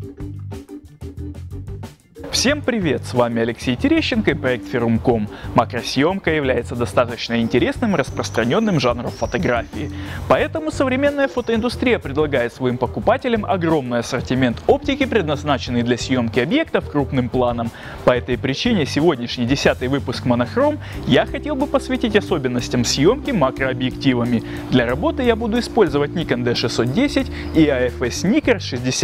Всем привет! С вами Алексей Терещенко и проект Ferrum.com. Макросъемка является достаточно интересным и распространенным жанром фотографии. Поэтому современная фотоиндустрия предлагает своим покупателям огромный ассортимент оптики, предназначенный для съемки объектов крупным планом. По этой причине сегодняшний 10-й выпуск Monochrome я хотел бы посвятить особенностям съемки макрообъективами. Для работы я буду использовать Nikon D610 и AFS Nikkor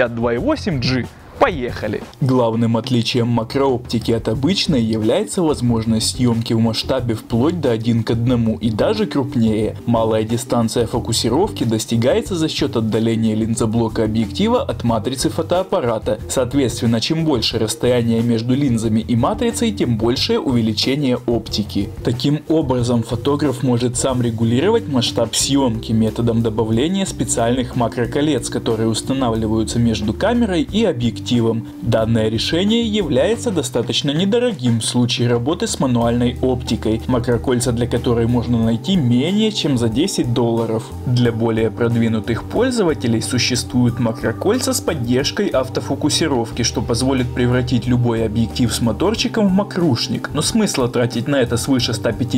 62.8G. Поехали! Главным отличием макрооптики от обычной является возможность съемки в масштабе вплоть до 1:1 и даже крупнее. Малая дистанция фокусировки достигается за счет отдаления линзоблока объектива от матрицы фотоаппарата. Соответственно, чем больше расстояние между линзами и матрицей, тем большее увеличение оптики. Таким образом, фотограф может сам регулировать масштаб съемки методом добавления специальных макроколец, которые устанавливаются между камерой и объективом. Данное решение является достаточно недорогим в случае работы с мануальной оптикой, макрокольца для которой можно найти менее чем за $10. Для более продвинутых пользователей существуют макрокольца с поддержкой автофокусировки, что позволит превратить любой объектив с моторчиком в макрушник, но смысла тратить на это свыше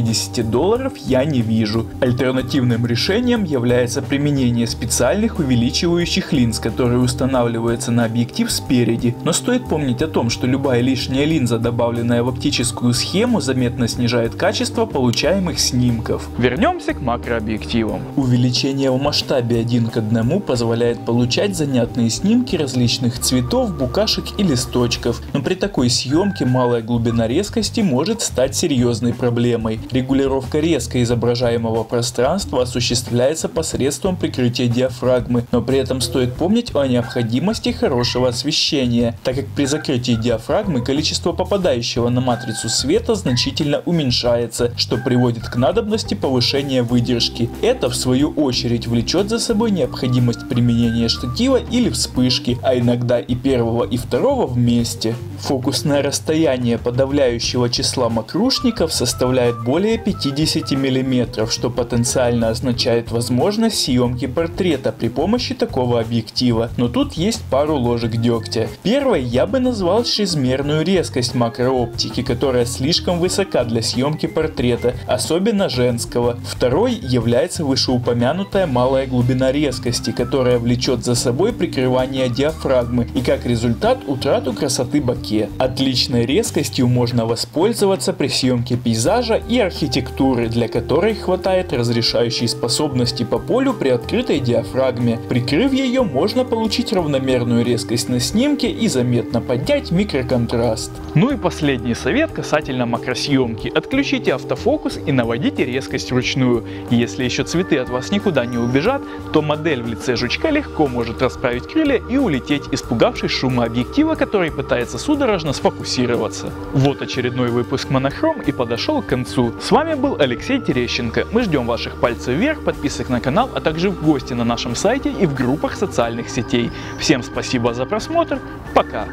$150 я не вижу. Альтернативным решением является применение специальных увеличивающих линз, которые устанавливаются на объектив спереди. Но стоит помнить о том, что любая лишняя линза, добавленная в оптическую схему, заметно снижает качество получаемых снимков. Вернемся к макрообъективам. Увеличение в масштабе 1:1 позволяет получать занятные снимки различных цветов, букашек и листочков, но при такой съемке малая глубина резкости может стать серьезной проблемой. Регулировка резко изображаемого пространства осуществляется посредством прикрытия диафрагмы, но при этом стоит помнить о необходимости хорошего освещения, так как при закрытии диафрагмы количество попадающего на матрицу света значительно уменьшается, что приводит к надобности повышения выдержки. Это в свою очередь влечет за собой необходимость применения штатива или вспышки, а иногда и первого и второго вместе. Фокусное расстояние подавляющего числа макрушников составляет более 50 мм, что потенциально означает возможность съемки портрета при помощи такого объектива. Но тут есть пару ложек дегтя. Первой я бы назвал чрезмерную резкость макрооптики, которая слишком высока для съемки портрета, особенно женского. Второй является вышеупомянутая малая глубина резкости, которая влечет за собой прикрывание диафрагмы и как результат утрату красоты боке. Отличной резкостью можно воспользоваться при съемке пейзажа и архитектуры, для которой хватает разрешающей способности по полю при открытой диафрагме. Прикрыв ее, можно получить равномерную резкость на снимке и заметно поднять микроконтраст. Ну и последний совет касательно макросъемки. Отключите автофокус и наводите резкость вручную. Если еще цветы от вас никуда не убежат, то модель в лице жучка легко может расправить крылья и улететь, испугавшись шума объектива, который пытается судорожно сфокусироваться. Вот очередной выпуск Monochrome и подошел к концу. С вами был Алексей Терещенко. Мы ждем ваших пальцев вверх, подписок на канал, а также в гости на нашем сайте и в группах социальных сетей. Всем спасибо за просмотр. Пока!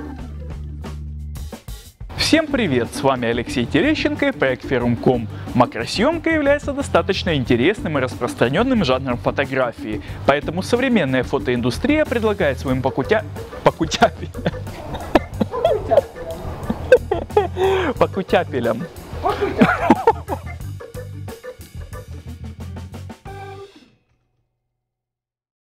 Всем привет! С вами Алексей Терещенко и проект Ferrum.com. Макросъемка является достаточно интересным и распространенным жанром фотографии, поэтому современная фотоиндустрия предлагает своим покутяпелям